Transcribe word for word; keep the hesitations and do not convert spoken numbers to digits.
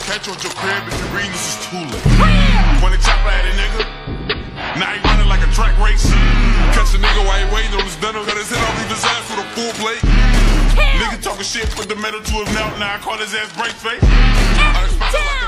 catch you at your crib if you're reading this is too late. When they chop at a nigga, now he running like a track race. Catch a nigga while he waiting on his dinner, cut his head off, leave his ass with a full plate. Nigga talking shit, put the metal to his mouth, now I call his ass break face.